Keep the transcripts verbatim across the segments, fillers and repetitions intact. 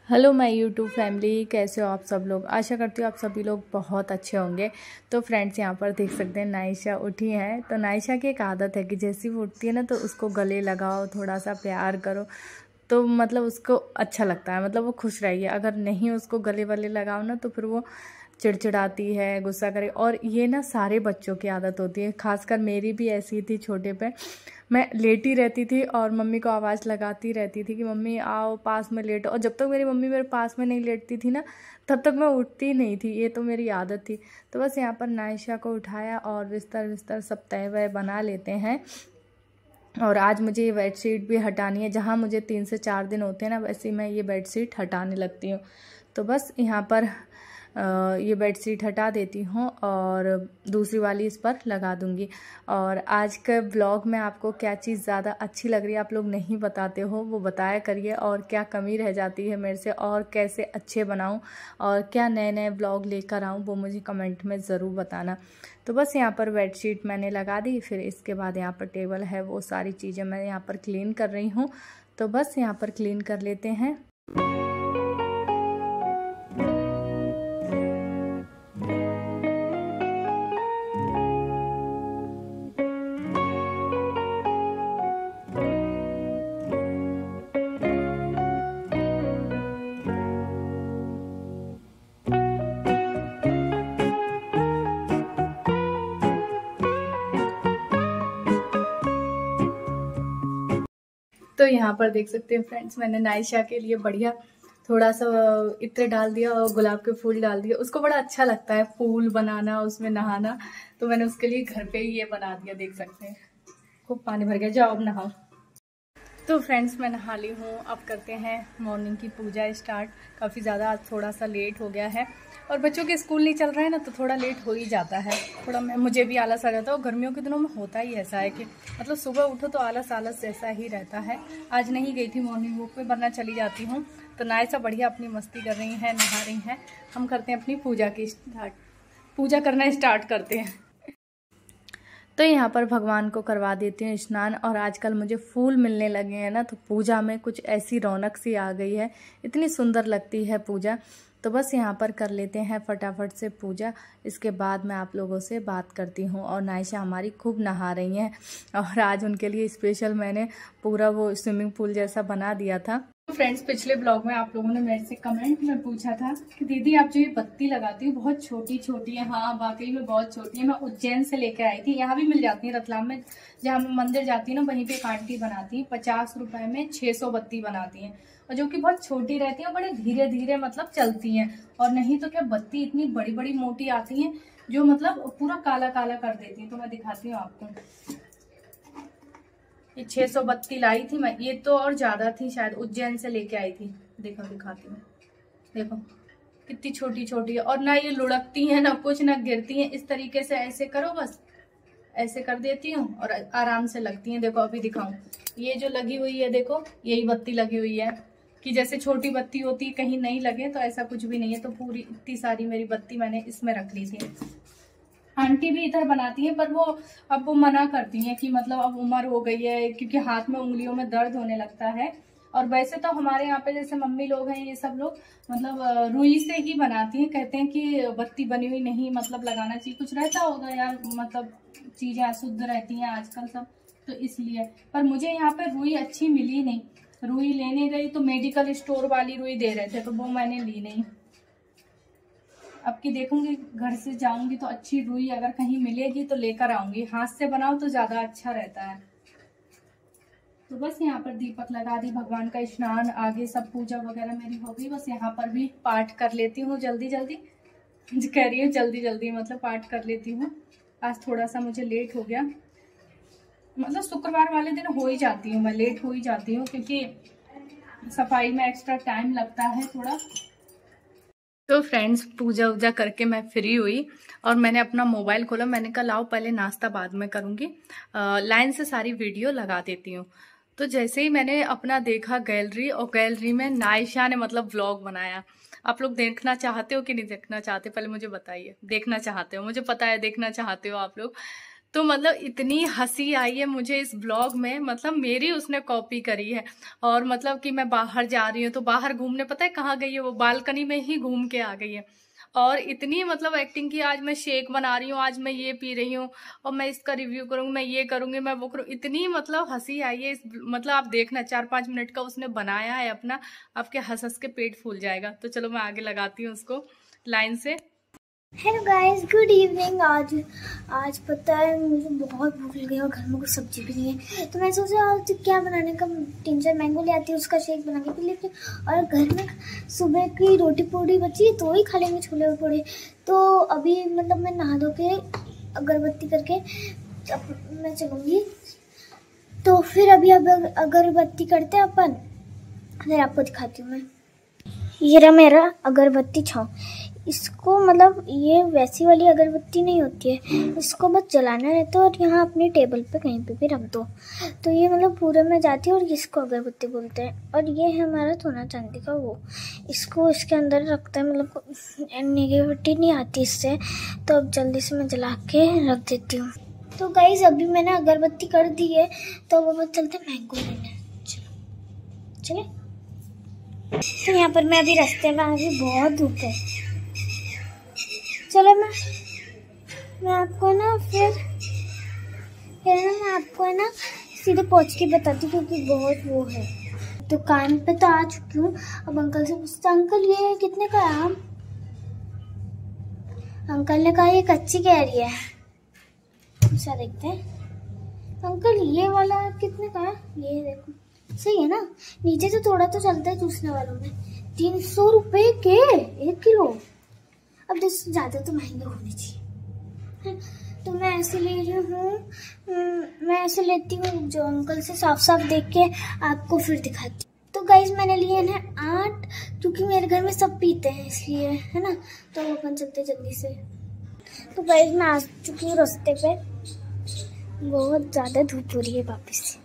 Hello my YouTube family, कैसे हो आप सब लोग। आशा करती हूँ आप सभी लोग बहुत अच्छे होंगे। तो फ्रेंड्स, यहाँ पर देख सकते हैं नाइशा उठी है। तो नाइशा की एक आदत है कि जैसी वो उठती है ना तो उसको गले लगाओ, थोड़ा सा प्यार करो, तो मतलब उसको अच्छा लगता है, मतलब वो खुश रही है। अगर नहीं उसको गले वले लगाओ ना तो फिर वो चिड़चिड़ाती है, गुस्सा करे। और ये ना सारे बच्चों की आदत होती है, खासकर मेरी भी ऐसी थी। छोटे पे मैं लेटी रहती थी और मम्मी को आवाज़ लगाती रहती थी कि मम्मी आओ पास में लेटो, और जब तक मेरी मम्मी मेरे पास में नहीं लेटती थी ना तब तक मैं उठती नहीं थी। ये तो मेरी आदत थी। तो बस यहाँ पर नाइशा को उठाया और बिस्तर बिस्तर सब तय वय बना लेते हैं। और आज मुझे ये बेडशीट भी हटानी है। जहाँ मुझे तीन से चार दिन होते हैं ना, वैसे मैं ये बेडशीट हटाने लगती हूँ। तो बस यहाँ पर ये बेडशीट हटा देती हूँ और दूसरी वाली इस पर लगा दूँगी। और आज का ब्लॉग में आपको क्या चीज़ ज़्यादा अच्छी लग रही है आप लोग नहीं बताते हो, वो बताया करिए। और क्या कमी रह जाती है मेरे से, और कैसे अच्छे बनाऊँ, और क्या नए नए ब्लॉग लेकर आऊँ, वो मुझे कमेंट में ज़रूर बताना। तो बस यहाँ पर बेडशीट मैंने लगा दी। फिर इसके बाद यहाँ पर टेबल है, वो सारी चीज़ें मैं यहाँ पर क्लीन कर रही हूँ। तो बस यहाँ पर क्लीन कर लेते हैं। तो यहाँ पर देख सकते हैं फ्रेंड्स, मैंने नाइशा के लिए बढ़िया थोड़ा सा इत्र डाल दिया और गुलाब के फूल डाल दिया। उसको बड़ा अच्छा लगता है फूल बनाना, उसमें नहाना। तो मैंने उसके लिए घर पे ही ये बना दिया, देख सकते हैं। खूब पानी भर गया, जाओ अब नहाओ। तो फ्रेंड्स, मैं नहा ली हूँ। अब करते हैं मॉर्निंग की पूजा स्टार्ट। काफ़ी ज़्यादा आज थोड़ा सा लेट हो गया है, और बच्चों के स्कूल नहीं चल रहे हैं ना तो थोड़ा लेट हो ही जाता है। थोड़ा मैं मुझे भी आलस आ जाता है, और गर्मियों के दिनों में होता ही ऐसा है कि मतलब सुबह उठो तो आलस आलस जैसा ही रहता है। आज नहीं गई थी मॉर्निंग वॉक पे, वरना चली जाती हूँ। तो नाइशा बढ़िया अपनी मस्ती कर रही हैं, नहा रही हैं। हम करते हैं अपनी पूजा की स्टार्ट, पूजा करना स्टार्ट करते हैं। तो यहाँ पर भगवान को करवा देती हूँ स्नान। और आजकल मुझे फूल मिलने लगे हैं ना, तो पूजा में कुछ ऐसी रौनक सी आ गई है, इतनी सुंदर लगती है पूजा। तो बस यहाँ पर कर लेते हैं फटाफट से पूजा। इसके बाद मैं आप लोगों से बात करती हूँ। और नाइशा हमारी खूब नहा रही हैं, और आज उनके लिए स्पेशल मैंने पूरा वो स्विमिंग पूल जैसा बना दिया था। फ्रेंड्स, पिछले ब्लॉग में आप लोगों ने मेरे से कमेंट में पूछा था कि दीदी आप जो ये बत्ती लगाती हो बहुत छोटी छोटी है। हाँ, वाकई में बहुत छोटी है। मैं उज्जैन से लेकर आई थी, यहाँ भी मिल जाती है रतलाम में। जहाँ मैं मंदिर जाती हूँ ना, वहीं पे एक आंटी बनाती है, पचास रुपए में छह सौ बत्ती बनाती है, और जो कि बहुत छोटी रहती है, बड़े धीरे धीरे मतलब चलती हैं। और नहीं तो क्या बत्ती इतनी बड़ी बड़ी मोटी आती है जो मतलब पूरा काला काला कर देती है। तो मैं दिखाती हूँ आपको, ये छह सौ बत्ती लाई थी मैं। ये तो और ज्यादा थी, शायद उज्जैन से लेके आई थी। देखो दिखाती हूँ, देखो कितनी छोटी छोटी है। और ना ये लुढ़कती है ना कुछ, ना गिरती है। इस तरीके से ऐसे करो, बस ऐसे कर देती हूँ और आराम से लगती है। देखो अभी दिखाऊं, ये जो लगी हुई है देखो, यही बत्ती लगी हुई है। कि जैसे छोटी बत्ती होती है कहीं नहीं लगे, तो ऐसा कुछ भी नहीं है। तो पूरी इतनी सारी मेरी बत्ती मैंने इसमें रख ली थी। आंटी भी इधर बनाती है, पर वो अब वो मना करती हैं कि मतलब अब उम्र हो गई है, क्योंकि हाथ में उंगलियों में दर्द होने लगता है। और वैसे तो हमारे यहाँ पे जैसे मम्मी लोग हैं, ये सब लोग मतलब रुई से ही बनाती हैं। कहते हैं कि बत्ती बनी हुई नहीं मतलब लगाना चाहिए, कुछ रहता होगा यार, मतलब चीजें अशुद्ध रहती हैं आजकल सब, तो इसलिए। पर मुझे यहाँ पे रुई अच्छी मिली नहीं। रुई लेने गई तो मेडिकल स्टोर वाली रुई दे रहे थे, तो वो मैंने ली नहीं। अब की देखूंगी, घर से जाऊंगी तो अच्छी रुई अगर कहीं मिलेगी तो लेकर आऊंगी। हाथ से बनाओ तो ज्यादा अच्छा रहता है। तो बस यहाँ पर दीपक लगा दी, भगवान का स्नान, आगे सब पूजा वगैरह मेरी हो गई। बस यहाँ पर भी पाठ कर लेती हूँ जल्दी जल्दी। कह रही हूँ जल्दी जल्दी, मतलब पाठ कर लेती हूँ। आज थोड़ा सा मुझे लेट हो गया, मतलब शुक्रवार वाले दिन हो ही जाती हूँ मैं, लेट हो ही जाती हूँ, क्योंकि सफाई में एक्स्ट्रा टाइम लगता है थोड़ा। तो फ्रेंड्स, पूजा वूजा करके मैं फ्री हुई और मैंने अपना मोबाइल खोला। मैंने कहा लाओ पहले नाश्ता बाद में करूंगी, लाइन से सारी वीडियो लगा देती हूँ। तो जैसे ही मैंने अपना देखा गैलरी, और गैलरी में नाइशा ने मतलब व्लॉग बनाया। आप लोग देखना चाहते हो कि नहीं देखना चाहते, पहले मुझे बताइए। देखना चाहते हो, मुझे पता है देखना चाहते हो आप लोग। तो मतलब इतनी हंसी आई है मुझे इस ब्लॉग में, मतलब मेरी उसने कॉपी करी है। और मतलब कि मैं बाहर जा रही हूँ तो बाहर घूमने, पता है कहाँ गई है वो, बालकनी में ही घूम के आ गई है। और इतनी मतलब एक्टिंग की, आज मैं शेक बना रही हूँ, आज मैं ये पी रही हूँ, और मैं इसका रिव्यू करूंगी, मैं ये करूंगी, मैं वो करूँ, इतनी मतलब हंसी आई है इस, मतलब आप देखना चार पाँच मिनट का उसने बनाया है अपना, आपके हंस हंस के पेट फूल जाएगा। तो चलो मैं आगे लगाती हूँ उसको लाइन से। Hello guys, good evening. आज आज पता है मुझे बहुत भूख लगी और घर में कुछ सब्जी भी नहीं है, तो मैं सोचा आज क्या बनाने का, तीन चार मैंगो ले आती हूँ, उसका शेक बना के पी लेती हूँ। और घर में सुबह की रोटी पूड़ी बची है तो ही खा लेंगे छोले पूड़ी। तो अभी मतलब मैं नहा धो के अगरबत्ती करके अब मैं चलूँगी, तो फिर अभी अब अगरबत्ती करते हैं अपन, फिर आपको दिखाती हूँ मैं। ये रहा मेरा अगरबत्ती छाँव। इसको मतलब ये वैसी वाली अगरबत्ती नहीं होती है, इसको बस जलाना रहता है और यहाँ अपनी टेबल पे कहीं पे भी रख दो तो ये मतलब पूरे में जाती है, और इसको अगरबत्ती बोलते हैं। और ये है हमारा सोना चांदी का वो, इसको इसके अंदर रखता है, मतलब नेगेटिविटी नहीं आती इससे। तो अब जल्दी से मैं जला के रख देती हूँ। तो गाइस अभी मैंने अगरबत्ती कर दी है, तो अब चलते मैंगो लेने। चलो चले। तो यहाँ पर मैं अभी रास्ते में, अभी बहुत धूप है। चलो मैं मैं आपको ना फिर फिर ना मैं आपको है ना सीधे पहुँच के बताती हूँ, क्योंकि बहुत वो है। दुकान पे तो आ चुकी हूँ। अब अंकल से पूछते, अंकल ये कितने का है आम? अंकल ने कहा ये कच्ची कैरी है। अच्छा देखते हैं। अंकल ये वाला कितने का है? ये देखो सही है ना, नीचे से थोड़ा तो चलता है चूसने वालों में। तीन सौ रुपये के एक किलो। अब जैसे ज़्यादा तो महंगे होने चाहिए, तो मैं ऐसे ले रही हूँ। मैं ऐसे लेती हूँ जो अंकल से साफ साफ देख के आपको फिर दिखाती हूँ। तो गाइस मैंने लिए हैं आठ, क्योंकि मेरे घर में सब पीते हैं इसलिए, है ना। तो अपन चलते जल्दी से। तो गाइस मैं आ चुकी हूँ रास्ते पे, बहुत ज़्यादा धूप हो रही है वापस से।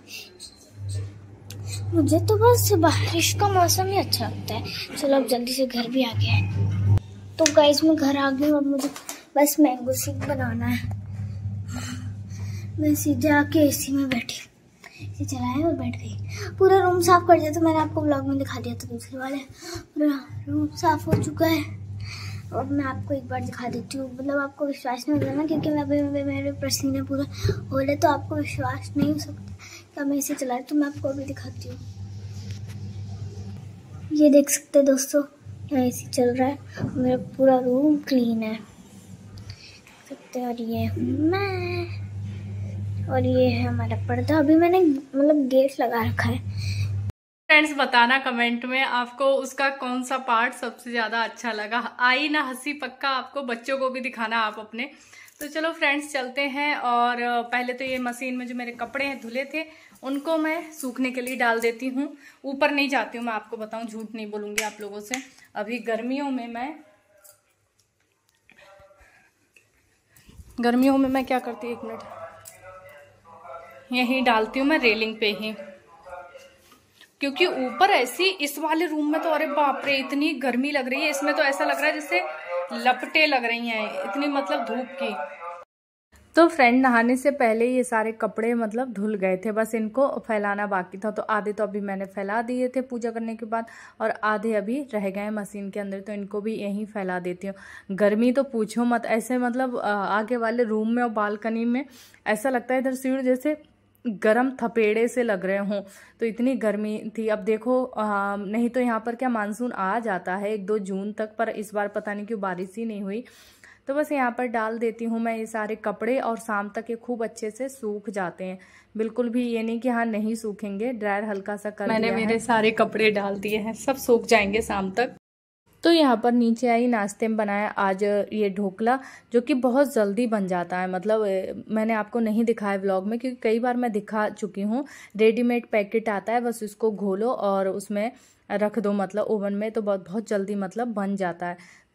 मुझे तो बस बारिश का मौसम ही अच्छा लगता है। चलो अब जल्दी से घर भी आ गया है। तो गाइस मैं घर आ गई हूँ, अब मुझे बस मैंगो शेक बनाना है। मैं सीधे आके एसी में बैठी, एसी चलाया और बैठ गई। पूरा रूम साफ कर दिया, तो मैंने आपको ब्लॉग में दिखा दिया था दूसरे वाले। पूरा रूम साफ हो चुका है। अब मैं आपको एक बार दिखा देती हूँ, मतलब आपको विश्वास नहीं होगा ना, क्योंकि मैं अभी मेरे पसीने पूरा हो रहे, तो आपको विश्वास नहीं हो सकता कि मैं इसे चलाए। तो मैं आपको अभी दिखाती हूँ। ये देख सकते हैं दोस्तों, यहाँ एसी चल रहा है, मेरा पूरा रूम क्लीन है सकते। और ये मैं, और ये है हमारा पर्दा। अभी मैंने मतलब गेट लगा रखा है। फ्रेंड्स बताना कमेंट में आपको उसका कौन सा पार्ट सबसे ज्यादा अच्छा लगा। आई ना हंसी, पक्का आपको बच्चों को भी दिखाना आप अपने। तो चलो फ्रेंड्स चलते हैं। और पहले तो ये मशीन में जो मेरे कपड़े हैं धुले थे, उनको मैं सूखने के लिए डाल देती हूँ। ऊपर नहीं जाती हूँ, मैं आपको बताऊं, झूठ नहीं बोलूंगी आप लोगों से। अभी गर्मियों में मैं गर्मियों में मैं क्या करती हूँ, एक मिनट, यहीं डालती हूँ मैं रेलिंग पे ही, क्योंकि ऊपर ऐसी, इस वाले रूम में तो अरे बाप रे इतनी गर्मी लग रही है, इसमें तो ऐसा लग रहा है जैसे लपटे लग रही हैं, इतनी मतलब धूप की। तो फ्रेंड नहाने से पहले ये सारे कपड़े मतलब धुल गए थे, बस इनको फैलाना बाकी था। तो आधे तो अभी मैंने फैला दिए थे पूजा करने के बाद, और आधे अभी रह गए मशीन के अंदर, तो इनको भी यहीं फैला देती हूँ। गर्मी तो पूछो मत, ऐसे मतलब आगे वाले रूम में और बालकनी में ऐसा लगता है इधर सीढ़ जैसे गरम थपेड़े से लग रहे हों, तो इतनी गर्मी थी। अब देखो आ, नहीं तो यहाँ पर क्या मानसून आ जाता है एक दो जून तक, पर इस बार पता नहीं क्यों बारिश ही नहीं हुई। तो बस यहाँ पर डाल देती हूँ मैं ये सारे कपड़े, और शाम तक ये खूब अच्छे से सूख जाते हैं। बिल्कुल भी ये नहीं कि हाँ नहीं सूखेंगे, ड्रायर हल्का सा कर मैंने दिया मेरे सारे कपड़े डाल दिए हैं, सब सूख जाएंगे शाम तक। तो यहाँ पर नीचे आई, नाश्ते में बनाया आज ये ढोकला, जो कि बहुत जल्दी बन जाता है। मतलब मैंने आपको नहीं दिखाया व्लॉग में, क्योंकि कई बार मैं दिखा चुकी हूँ। रेडीमेड पैकेट आता है, बस उसको घोलो और उसमें रख दो, मतलब ओवन में, तो बहुत बहुत जल्दी मतलब बन जाता है।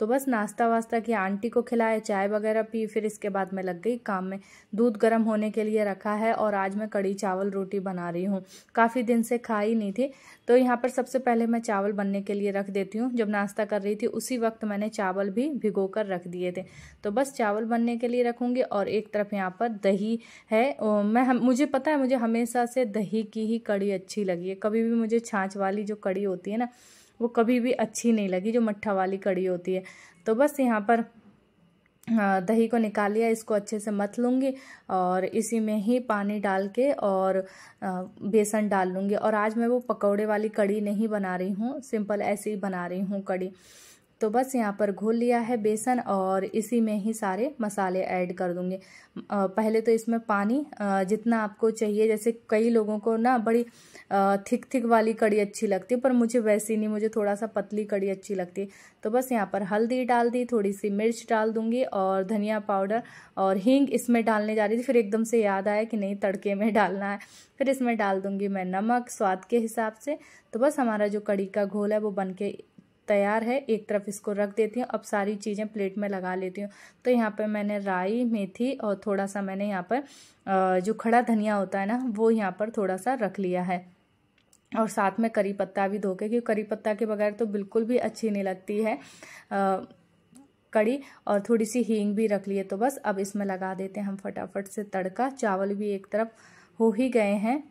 तो बस नाश्ता वास्ता की आंटी को खिलाया, चाय वगैरह पी, फिर इसके बाद मैं लग गई काम में। दूध गर्म होने के लिए रखा है और आज मैं कड़ी चावल रोटी बना रही हूँ। काफ़ी दिन से खाई नहीं थी, तो यहाँ पर सबसे पहले मैं चावल बनने के लिए रख देती हूँ। जब नाश्ता कर रही थी उसी वक्त मैंने चावल भी भिगो कर रख दिए थे। तो बस चावल बनने के लिए रखूँगी और एक तरफ यहाँ पर दही है। मैं हम मुझे पता है, मुझे हमेशा से दही की ही कड़ी अच्छी लगी है। कभी भी मुझे छाछ वाली जो कड़ी होती है ना, वो कभी भी अच्छी नहीं लगी, जो मट्ठा वाली कड़ी होती है। तो बस यहाँ पर दही को निकाल लिया, इसको अच्छे से मथ लूँगी और इसी में ही पानी डाल के और बेसन डाल लूँगी। और आज मैं वो पकौड़े वाली कड़ी नहीं बना रही हूँ, सिंपल ऐसे ही बना रही हूँ कड़ी। तो बस यहाँ पर घोल लिया है बेसन और इसी में ही सारे मसाले ऐड कर दूँगी। पहले तो इसमें पानी जितना आपको चाहिए, जैसे कई लोगों को ना बड़ी थिक थिक वाली कड़ी अच्छी लगती है, पर मुझे वैसी नहीं, मुझे थोड़ा सा पतली कड़ी अच्छी लगती है। तो बस यहाँ पर हल्दी डाल दी, थोड़ी सी मिर्च डाल दूँगी और धनिया पाउडर और हींग इसमें डालने जा रही थी, फिर एकदम से याद आया कि नहीं तड़के में डालना है। फिर इसमें डाल दूँगी मैं नमक स्वाद के हिसाब से। तो बस हमारा जो कड़ी का घोल है वो बन के तैयार है। एक तरफ इसको रख देती हूँ। अब सारी चीज़ें प्लेट में लगा लेती हूँ। तो यहाँ पर मैंने राई, मेथी और थोड़ा सा मैंने यहाँ पर जो खड़ा धनिया होता है ना, वो यहाँ पर थोड़ा सा रख लिया है और साथ में करी पत्ता भी धो के, क्योंकि करी पत्ता के बगैर तो बिल्कुल भी अच्छी नहीं लगती है कड़ी। और थोड़ी सी हींग भी रख लिए। तो बस अब इसमें लगा देते हैं हम फटाफट से तड़का। चावल भी एक तरफ हो ही गए हैं।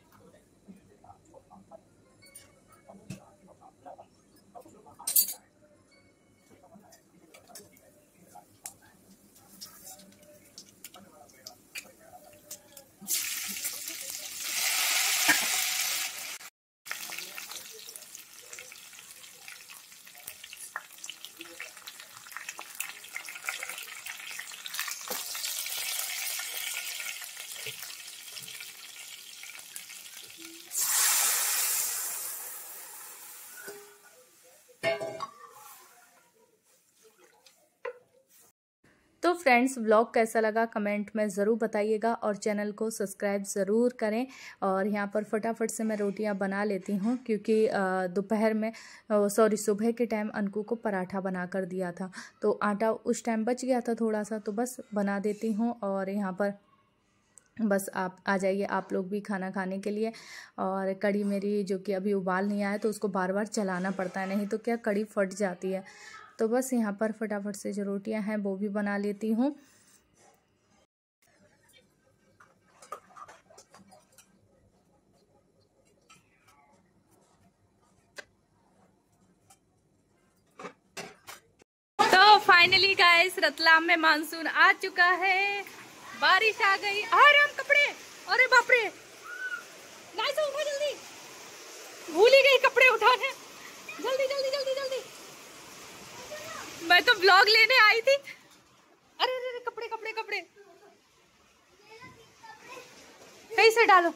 तो फ्रेंड्स, व्लॉग कैसा लगा कमेंट में ज़रूर बताइएगा और चैनल को सब्सक्राइब ज़रूर करें। और यहाँ पर फटाफट से मैं रोटियाँ बना लेती हूँ, क्योंकि दोपहर में सॉरी सुबह के टाइम अनकू को पराठा बना कर दिया था, तो आटा उस टाइम बच गया था थोड़ा सा, तो बस बना देती हूँ। और यहाँ पर बस आप आ जाइए आप लोग भी खाना खाने के लिए। और कड़ी मेरी जो कि अभी उबाल नहीं आया, तो उसको बार बार चलाना पड़ता है, नहीं तो क्या कड़ी फट जाती है। तो बस यहाँ पर फटाफट से जो रोटियां हैं वो भी बना लेती हूँ। तो फाइनली गाइस, रतलाम में मानसून आ चुका है, बारिश आ गई। अरे हम कपड़े, अरे बाप रे गाइस, उठो जल्दी, भूल ही गई कपड़े उठाने। जल्दी जल्दी जल्दी जल्दी, मैं तो ब्लॉग लेने आई थी। अरे अरे कपड़े कपड़े कपड़े कैसे डालो।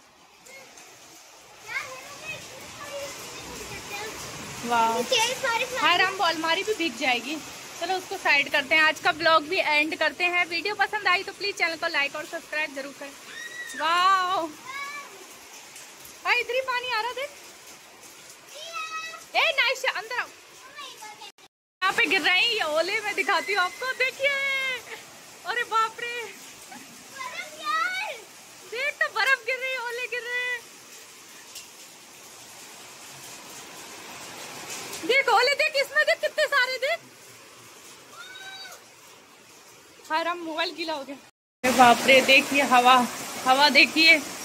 वाह, आराम बॉल अलमारी भी भीग जाएगी। चलो उसको साइड करते हैं, आज का ब्लॉग भी एंड करते हैं। वीडियो पसंद आई तो प्लीज चैनल को लाइक और सब्सक्राइब जरूर करें। वाह, इधर ही पानी आ रहा देख। ए नाइस, अंदर आओ, यहाँ पे गिर रही है ओले, मैं दिखाती हूँ आपको, देखिए। अरे बाप रे, देख तो बर्फ गिर रही है, ओले गिर रहे हैं। देख ओले, देख इसमें, देख कितने सारे, देख। हाय राम, मोबाइल गीला हो गया। अरे बाप रे, देखिए हवा, हवा देखिए।